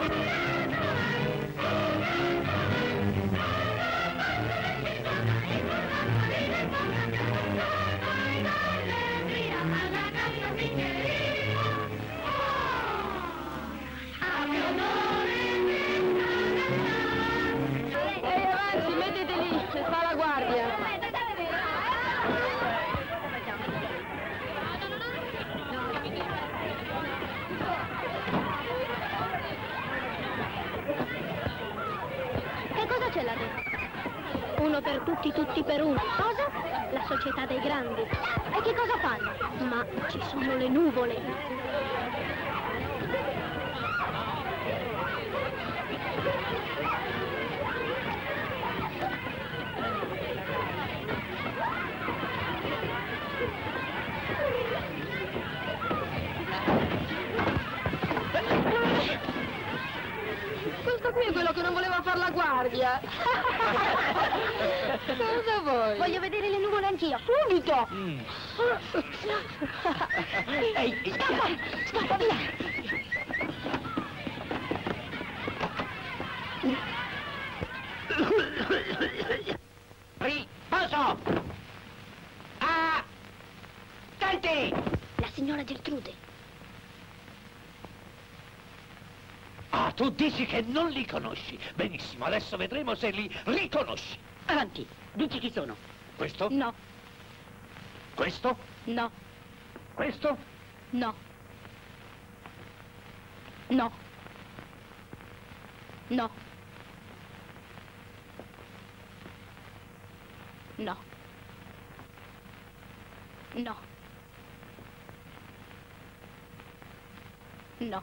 Uno per tutti, tutti per uno. Cosa? La società dei grandi. E che cosa fanno? Ma ci sono le nuvole. Questo qui è quello che non voleva far la guardia. Cosa vuoi? Voglio vedere le nuvole anch'io. Subito! Scappa! Scappa via! Riposo! Attenti! La signora Gertrude. Ah, tu dici che non li conosci. Benissimo, adesso vedremo se li riconosci. Avanti, dici chi sono. Questo? No. Questo? No. Questo? No. No. No. No. No. No.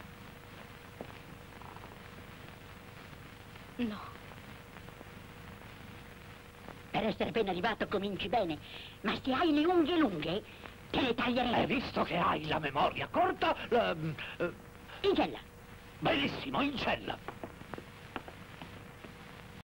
No. Per essere appena arrivato cominci bene, ma se hai le unghie lunghe, te le taglierei. Visto che hai la memoria corta, In cella. benissimo, in cella.